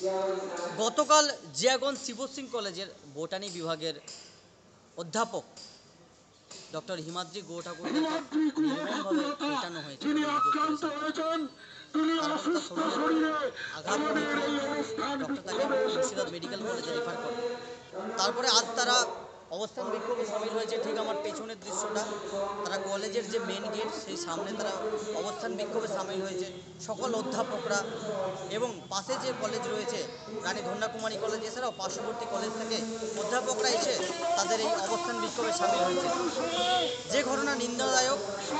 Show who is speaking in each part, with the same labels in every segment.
Speaker 1: গতকাল জিয়াগঞ্জ শিবসিং কলেজের বোটানি বিভাগের অধ্যাপক ডক্টর হিমাদ্রি গো ঠাকুরকে নির্মমভাবে পেটানো হয়েছে। তারপরে তার শরীরে আঘাত পেয়ে ডক্টর তাকে মুর্শিদাবাদ মেডিকেল কলেজে রেফার করে। তারপরে আজ তারা অবস্থান বিক্ষোভে সামিল হয়েছে। ঠিক আমার পেছনের দৃশ্যটা, তারা কলেজের যে মেন গেট সেই সামনে তারা অবস্থান বিক্ষোভে সামিল হয়েছে সকল অধ্যাপকরা, এবং পাশে যে কলেজ রয়েছে রানী ধন্যাকুমারী কলেজ, এছাড়াও পার্শ্ববর্তী কলেজ থেকে অধ্যাপকরা এসে তাদের এই অবস্থান বিক্ষোভে সামিল হয়েছে। যে ঘটনা নিন্দাদায়ক,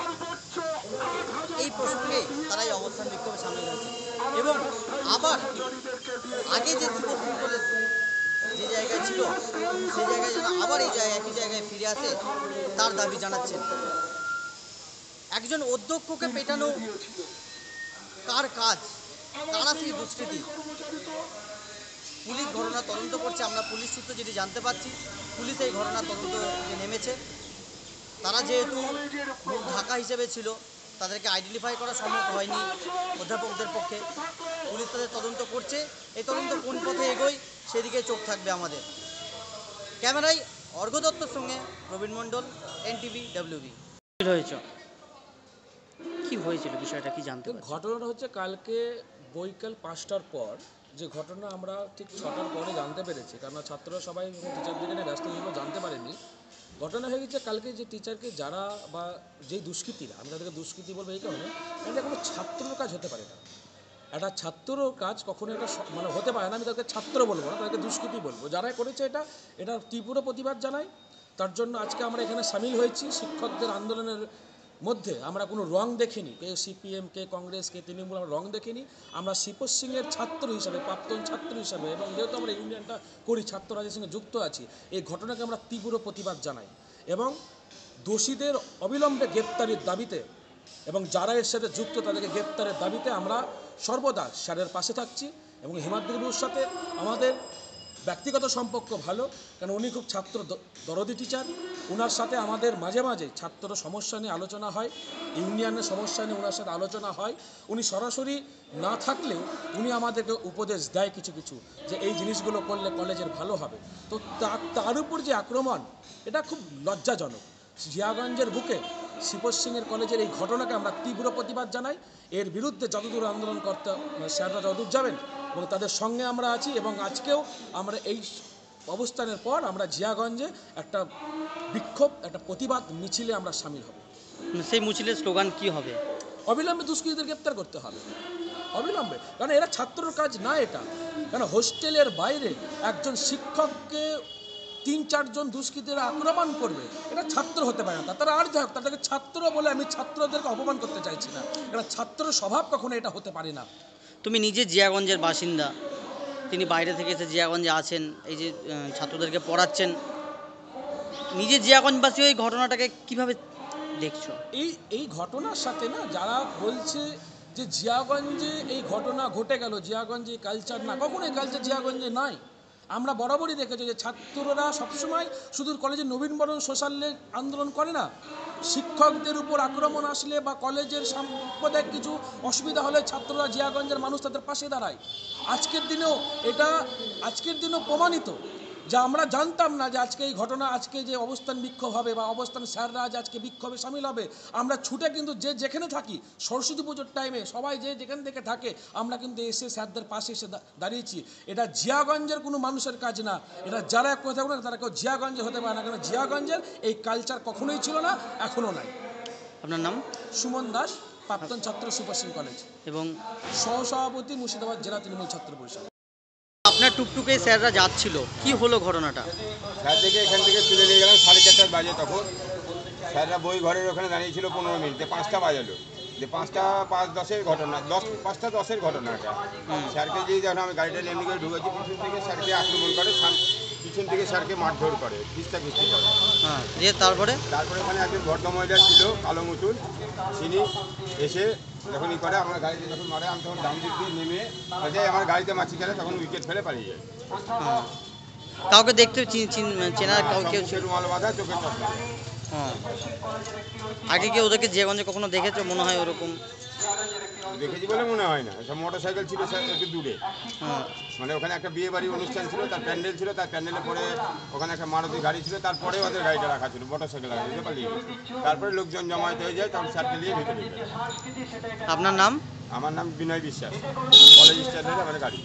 Speaker 1: এই প্রসঙ্গে তারা এই অবস্থান বিক্ষোভে সামিল হয়েছে এবং আবার আগে যে শিবসিং কলেজ যে জায়গায় ছিল সেই জায়গায় যেন আবার এই একই জায়গায় ফিরে আসে তার দাবি জানাচ্ছেন। একজন অধ্যক্ষকে পেটানো কার কাজ, কারা সেই দুষ্কৃতী? পুলিশ ঘটনা তদন্ত করছে। আমরা পুলিশ সূত্রে যেটি জানতে পারছি, পুলিশ এই ঘটনা তদন্তে নেমেছে। তারা যেহেতু ঢাকা হিসেবে ছিল, তাদেরকে আইডেন্টিফাই করা সম্ভব হয়নি অধ্যাপকদের পক্ষে। পুলিশ তাদের তদন্ত করছে। এই তদন্ত কোন পথে এগোয় সেদিকে চোখ থাকবে আমাদের। ক্যামেরায় অর্ঘ্য দত্তর সঙ্গে প্রবীণ মণ্ডল, NTV WB। কি হয়েছিল বিষয়টা কি জানতে?
Speaker 2: ঘটনাটা হচ্ছে কালকে বৈকাল 5টার পর যে ঘটনা আমরা ঠিক 6টার পরে জানতে পেরেছি, কারণ ছাত্ররা সবাই টিচারদেরকে নিয়ে ব্যস্ত হিসেবে জানতে পারেনি। ঘটনা হয়ে গেছে কালকে যে টিচারকে যারা বা যেই দুষ্কৃতীরা, আমি তাদেরকে দুষ্কৃতী বলবো এই কারণে, এটা কোনো ছাত্রর কাজ হতে পারে না। একটা ছাত্রর কাজ কখনো এটা মানে হতে পারে না। আমি তাদেরকে ছাত্র বলবো না, তাদেরকে দুষ্কৃতী বলবো। যারা করেছে এটা তীব্র প্রতিবাদ জানাই। তার জন্য আজকে আমরা এখানে সামিল হয়েছি। শিক্ষকদের আন্দোলনের মধ্যে আমরা কোনো রং দেখিনি, কে CPM, কে কংগ্রেস, কে তৃণমূল, আমরা রং দেখিনি। আমরা শিবসিংয়ের ছাত্র হিসাবে, প্রাক্তন ছাত্র হিসাবে, এবং যেহেতু আমরা ইউনিয়নটা করি, ছাত্র রাজের সঙ্গে যুক্ত আছি, এই ঘটনাকে আমরা তীব্র প্রতিবাদ জানাই এবং দোষীদের অবিলম্বে গ্রেপ্তারের দাবিতে এবং যারা এর সাথে যুক্ত তাদেরকে গ্রেপ্তারের দাবিতে আমরা সর্বদা স্যারের পাশে থাকছি। এবং হিমাদ্রিবাবুর সাথে আমাদের ব্যক্তিগত সম্পর্ক ভালো, কারণ উনি খুব ছাত্র দরদি টিচার। ওনার সাথে আমাদের মাঝে মাঝে ছাত্র সমস্যা নিয়ে আলোচনা হয়, ইউনিয়নের সমস্যা নিয়ে ওনার সাথে আলোচনা হয়। উনি সরাসরি না থাকলেও উনি আমাদেরকে উপদেশ দেয় কিছু কিছু, যে এই জিনিসগুলো করলে কলেজের ভালো হবে। তো তার উপর যে আক্রমণ, এটা খুব লজ্জাজনক। জিয়াগঞ্জের বুকে শিবসিংয়ের কলেজের এই ঘটনাকে আমরা তীব্র প্রতিবাদ জানাই। এর বিরুদ্ধে যতদূর আন্দোলন করতে স্যাররা যতদূর যাবেন এবং তাদের সঙ্গে আমরা আছি। এবং আজকেও আমরা এই অবস্থানের পর আমরা জিয়াগঞ্জে একটা বিক্ষোভ, একটা প্রতিবাদ মিছিলে আমরা সামিল হব।
Speaker 1: সেই মিছিলের স্লোগান কি হবে?
Speaker 2: অবিলম্বে দুষ্কৃতীদের গ্রেপ্তার করতে হবে, অবিলম্বে। কারণ এরা ছাত্রর কাজ না এটা। কারণ হোস্টেলের বাইরে একজন শিক্ষককে 3-4 জন দুষ্কৃতীরা আক্রমণ করবে, এটা ছাত্র হতে পারে না। তারা আর যাই হোক, তাদেরকে ছাত্র বলে আমি ছাত্রদেরকে অপমান করতে চাইছি না। এটা ছাত্র স্বভাব, কখনো এটা হতে পারে না।
Speaker 1: তুমি নিজে জিয়াগঞ্জের বাসিন্দা, তিনি বাইরে থেকে এসে জিয়াগঞ্জে আছেন, এই যে ছাত্রদেরকে পড়াচ্ছেন, নিজে জিয়াগঞ্জবাসী এই ঘটনাটাকে কিভাবে দেখছো?
Speaker 2: এই ঘটনার সাথে না, যারা বলছে যে জিয়াগঞ্জে এই ঘটনা ঘটে গেল, জিয়াগঞ্জে কালচার না, কখনো এই কালচার জিয়াগঞ্জে নাই। আমরা বরাবরই দেখেছি যে ছাত্ররা সবসময় শুধু কলেজের নবীনবরণ সোশ্যাল আন্দোলন করে না, শিক্ষকদের উপর আক্রমণ আসলে বা কলেজের সাম্প্রদায়িক কিছু অসুবিধা হলে ছাত্ররা, জিয়াগঞ্জের মানুষ তাদের পাশে দাঁড়ায়। আজকের দিনেও প্রমাণিত, যা আমরা জানতাম না যে আজকে এই ঘটনা, আজকে যে অবস্থান বিক্ষোভ হবে বা অবস্থান স্যাররা আজকে বিক্ষোভে সামিল হবে, আমরা ছুটে কিন্তু যে যেখানে থাকি, সরস্বতী পুজোর টাইমে সবাই যে যেখান থেকে থাকে, আমরা কিন্তু এসে স্যারদের পাশে এসে দাঁড়িয়েছি। এটা জিয়াগঞ্জের কোনো মানুষের কাজ না। এটা যারা কোথাও না, তারা কেউ জিয়াগঞ্জে হতে পারে না, কারণ জিয়াগঞ্জের এই কালচার কখনোই ছিল না, এখনও নাই।
Speaker 1: আপনার নাম?
Speaker 2: সুমন দাস, প্রাক্তন ছাত্র, শিবসিং কলেজ, এবং সহসভাপতি মুর্শিদাবাদ জেলা তৃণমূল ছাত্র পরিষদ।
Speaker 1: আপনার টুকটুকে স্যাররা যাচ্ছিল, কি হলো ঘটনাটা?
Speaker 3: স্যার থেকে এখান থেকে তুলে নিয়ে গেলাম 4:30 বাজে। তখন স্যাররা বই ঘরের ওখানে দাঁড়িয়েছিল 15 মিনিটে, 5টা বাজালো। যে 5:05-10-এর ঘটনা, 5:10-এর ঘটনাটা। স্যারকে দিয়ে যখন আমি গাড়িটা এমনি করে ঢুকেছি, পিছন থেকে স্যারকে আক্রমণ করে, পিছন থেকে স্যারকে মারধর করে, খিস্তি করে।
Speaker 1: হ্যাঁ, দিয়ে তারপরে
Speaker 2: ওখানে একজন ভদ্রমহিলা ছিল, কালো মুচুল, তিনি এসে যখনই করে আমার গাড়িতে যখন মারে, আমি তখন ডান দিক দিয়ে নেমে আমার গাড়িতে মাছি খেলে, তখন উইকেট ফেলে পালিয়ে যায়।
Speaker 1: কাউকে দেখতে চেনা কাউকে?
Speaker 2: রুমাল বাঁধা, চোখের চশমা।
Speaker 1: হ্যাঁ, আগে কি ওদেরকে জিয়াগঞ্জে কখনো দেখেছো মনে হয় ওরকম?
Speaker 3: দেখেছি বলে মনে হয় না, সব মোটর সাইকেল ছিল একটু দূরে,
Speaker 1: হ্যাঁ।
Speaker 3: মানে ওখানে একটা বিয়ে বাড়ির অনুষ্ঠান ছিল, তার প্যান্ডেল ছিল, তার প্যান্ডেলের পরে ওখানে একটা মারুতি গাড়ি ছিল, তারপরে ওদের গাড়িটা রাখা ছিল, মোটর সাইকেল রাখা ছিল, পালিয়ে গেছে। তারপরে লোকজন জমায়েত হয়ে যায়, তখন স্যারকে নিয়ে ভিতরে ঢুকে যায়।
Speaker 1: আপনার নাম?
Speaker 3: আমার নাম বিনয় বিশ্বাস, কলেজ স্ট্যান্ডের আমার গাড়ি।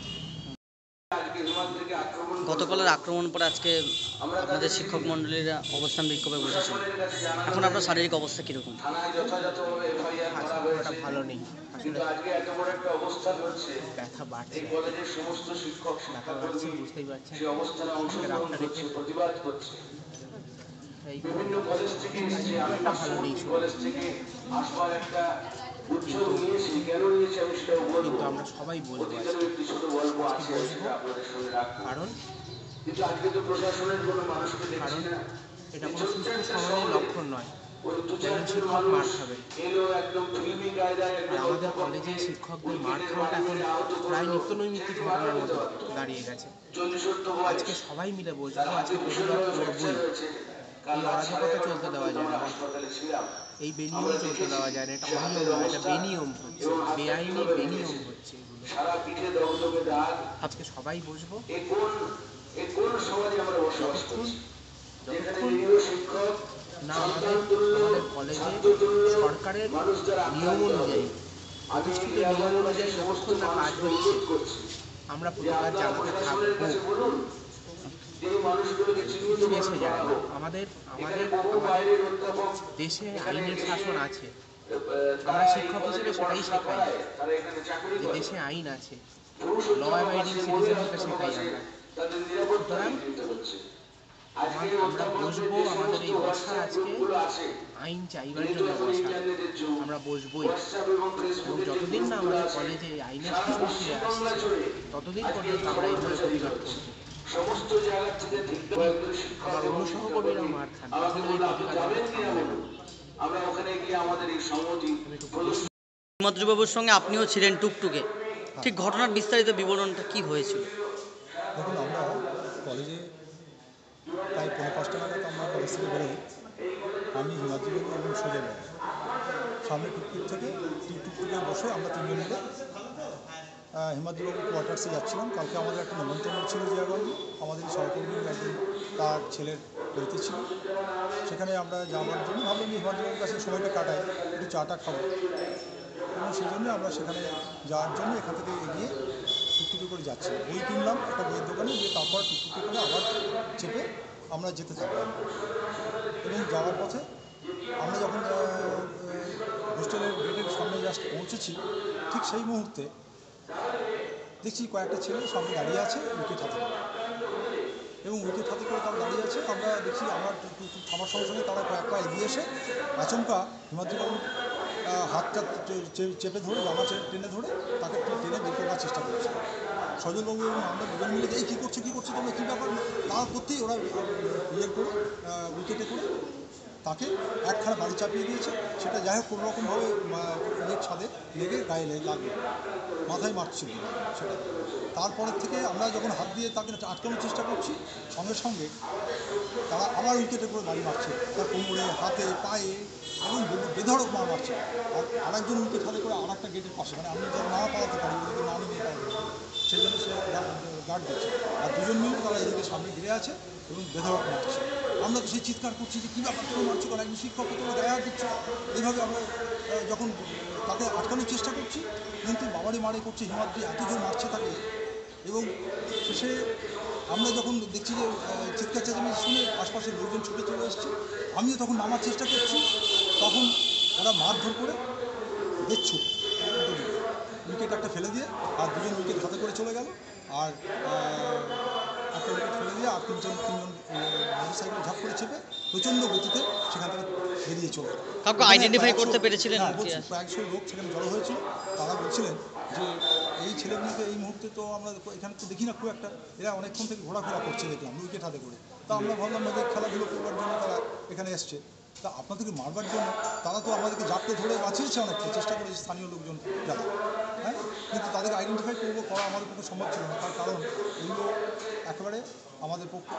Speaker 1: গতকালের আক্রমণ পরে আজকে আপনাদের শিক্ষক মণ্ডলীরা অবস্থান বিক্ষোভে বসেছিল, এখন আপনার শারীরিক অবস্থা কীরকম?
Speaker 4: ওটা ভালো নেই আসলে, ব্যথা বাড়ছে, ব্যথা বাড়ছে, বুঝতেই পারছেন। রাস্তা রেখে এই একটা ভালো নেই কিন্তু আমরা সবাই বলবো আজকে বসবো, কারণ এটা কোনো সুস্থ সমাজের লক্ষণ নয়। একজন শিক্ষক মার খাবে, আর আমাদের কলেজে শিক্ষকদের মার খাওয়াটা এখন প্রায় নিত্যনৈমিত্তিক ঘটনার মতো দাঁড়িয়ে গেছে। আজকে সবাই মিলে বসবো, আজকে প্রতিবাদ করবই। এই অরাজকতা চলতে দেওয়া যায় না, এই বেনিয়ম চলতে দেওয়া যায় না, এটা অনিয়ম, এটা বেনিয়ম হচ্ছে, বেআইনি বেনিয়ম হচ্ছে এগুলো। আজকে সবাই বসবো, যতক্ষণ না আমাদের কলেজে সরকারের নিয়ম অনুযায়ী, প্রতিষ্ঠিত নিয়ম অনুযায়ী যতক্ষণ না কাজ হচ্ছে, আমরা প্রতিবাদ জানাতে থাকবো। কিছু এসে যায় না, আমাদের দেশে আইনের শাসন আছে, আমরা শিক্ষক হিসেবে সেটাই শেখাই যে দেশে আইন আছে, ল অ্যাবাইডিং সিটিজেনকে শেখাই আমরা। সুতরাং আমরা বসবো, আমাদের এই বসা আজকে আইন চাইবার জন্য বসা, আমরা বসবই। এবং যতদিন না আমাদের কলেজে আইনের শাসন ফিরে আসছে, ততদিন পর্যন্ত আমরা এইভাবে প্রতিবাদ করবো। আমার অন্য সহকর্মীরাও মার খান, তাহলে এই প্রতিবাদ থামবে না।
Speaker 1: হিমাদ্রিবাবুর সঙ্গে আপনিও ছিলেন টুকটুকে, ঠিক ঘটনার বিস্তারিত বিবরণটা কি হয়েছিল?
Speaker 5: দেখুন, আমরা কলেজে প্রায় ৫:৩০ নাগাদ আমরা কলেজ থেকে বেরোই। আমি, হিমাদ্রিবাবু এবং সুজয়বাবু সামনে টুকটুক থেকে টুকটুকে বসে আমরা তিনজন মিলে হিমাদ্রিবাবুর কোয়ার্টার্সে যাচ্ছিলাম। কালকে আমাদের একটা নিমন্ত্রণ ছিল জিয়াগঞ্জে, আমাদের সহকর্মীর একজন তার ছেলের বাড়িতে ছিল। সেখানে আমরা যাওয়ার জন্য ভাবলাম যে হিমাদ্রিবাবুর কাছে সময়টা কাটাই, একটু চাটা খাবো, এবং সেই জন্য আমরা সেখানে যাওয়ার জন্য এখান থেকে এগিয়ে টুকটুকি করে যাচ্ছি। বই কিনলাম একটা বইয়ের দোকানে, গিয়ে তারপর টুকটুকি করে আবার চেপে আমরা যেতে থাকলাম। এবং যাওয়ার পথে আমরা যখন হোস্টেলের গেটের সামনে জাস্ট পৌঁছেছি, ঠিক সেই মুহূর্তে দেখছি কয়েকটা ছেলে সামনে দাঁড়িয়ে আছে উইকেট হাতে করে, এবং উইকেট হাতে করে তারা দাঁড়িয়ে আছে। আমরা দেখছি আমার থামার সঙ্গে সঙ্গে তারা কয়েকটা এগিয়ে এসে আচমকা হিমাদ্রিবাবুর হাতটা চেপে ধরে, জামা টেনে ধরে তাকে টেনে বের করার চেষ্টা করছে। সজলবাবু এবং আমরা দুজন মিলে এই কী করছে তোমরা, কী ব্যাপার, তার করতেই ওরা করে উইকেটে করে তাকে একখানা বাড়ি চাপিয়ে দিয়েছে। সেটা যাই হোক কোনো রকমভাবে ছাদে লেগে গায়ে লাগলো, মাথায় মারছিল সেটা। তারপরের থেকে আমরা যখন হাত দিয়ে তাকে আটকানোর চেষ্টা করছি, সঙ্গে সঙ্গে তারা আবার উইকেটে করে বাড়ি মারছে, তার কোমরে, হাতে, পায়ে, এবং বেধড়ক মারছে। আর আরেকজন উইকেট হাতে করে আর একটা গেটের পাশে, মানে আমি যেন না পালাতে পারি, ওদেরকে না নিয়ে পালাতে পারি, সেই জন্য সে গার্ড দিচ্ছে। আর দুজন মিলে তারা এদিকে সামনে ঘিরে আছে এবং বেধড়ক মারছে। আমরা তো সেই চিৎকার করছি যে কী ব্যাপার, কেউ মারছে কেন, একজন শিক্ষককে তোমরা গায়ে হাত দিচ্ছ। এইভাবে আমরা যখন তাকে আটকানোর চেষ্টা করছি, কিন্তু বাবারই মারে করছে, হিমাদ্রি এত জোর মারছে তাকে। এবং শেষে আমরা যখন দেখছি যে চিৎকার চেঁচামেচি শুনে আশপাশের লোকজন ছুটে চলে এসছে, আমিও তখন নামার চেষ্টা করছি, তখন ওরা মারধর করে দেখছো উইকেট একটা ফেলে দিয়ে, আর দুজন উইকেট হাতে করে চলে গেল। আর একটা উইকেট ফেলে দিয়ে আর তিনজন মোটর সাইকেল ঝাঁপ করে চেপে প্রচণ্ড গতিতে সেখান থেকে বেরিয়ে চলে গেল।
Speaker 1: কাউকে আইডেন্টিফাই করতে পেরেছিলেন?
Speaker 5: প্রায়শই লোক সেখানে জড়ো হয়েছিল, তারা বলছিলেন যে এই ছেলেগুলোকে এই মুহূর্তে তো আমরা এখানে তো দেখি না খুব একটা, এরা অনেকক্ষণ থেকে ঘোরাফেরা করছে দেখলাম উইকেট হাতে করে। তা আমরা ভাবলাম ওদের খেলাধুলো করবার জন্য তারা এখানে এসছে, তা আপনাদেরকে মারবার জন্য তারা তো আমাদেরকে জাপটে ধরে বাঁচিয়েছে, অনেকটা চেষ্টা করেছে স্থানীয় লোকজন যারা, হ্যাঁ, কিন্তু তাদেরকে আইডেন্টিফাই করা আমাদের পক্ষে সম্ভব ছিল না। তার কারণ এগুলো একেবারে আমাদের পক্ষে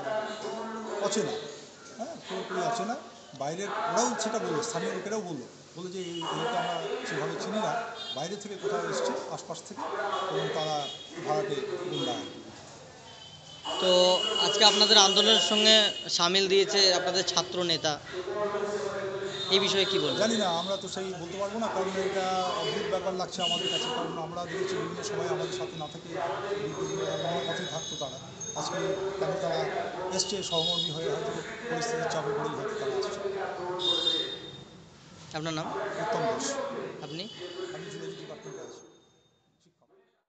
Speaker 5: অচেনা, হ্যাঁ, পুরোপুরি অচেনা। বাইরের ওরাও সেটা বললো, স্থানীয় লোকেরাও বললো বলে যে এইটা আমরা সেভাবে চিনি না, বাইরে থেকে কোথাও এসছে আশপাশ থেকে, এবং তারা ভাড়াটে গুন্ডা।
Speaker 1: তো আজকে আপনাদের আন্দোলনের সঙ্গে সামিল দিয়েছে আপনাদের ছাত্র নেতা, এই বিষয়ে কি বলবেন?
Speaker 5: জানি না, আমরা তো সেই বলতে পারবো না, কারণ এটা অদ্ভুত ব্যাপার লাগছে আমাদের কাছে, কারণ আমরা দেখেছি বিভিন্ন সময় আমাদের সাথে না থেকে অন্য পথে থাকতো তারা। আজকে কেন তারা এসছে সহমর্মী হয়ে, হয়তো পরিস্থিতির চাপে পড়েই হয়তো তারা আসছে।
Speaker 1: আপনার নাম?
Speaker 5: উত্তম ঘোষ,
Speaker 1: আপনি?
Speaker 5: আমি জুলজি ডিপার্টমেন্টে আছি।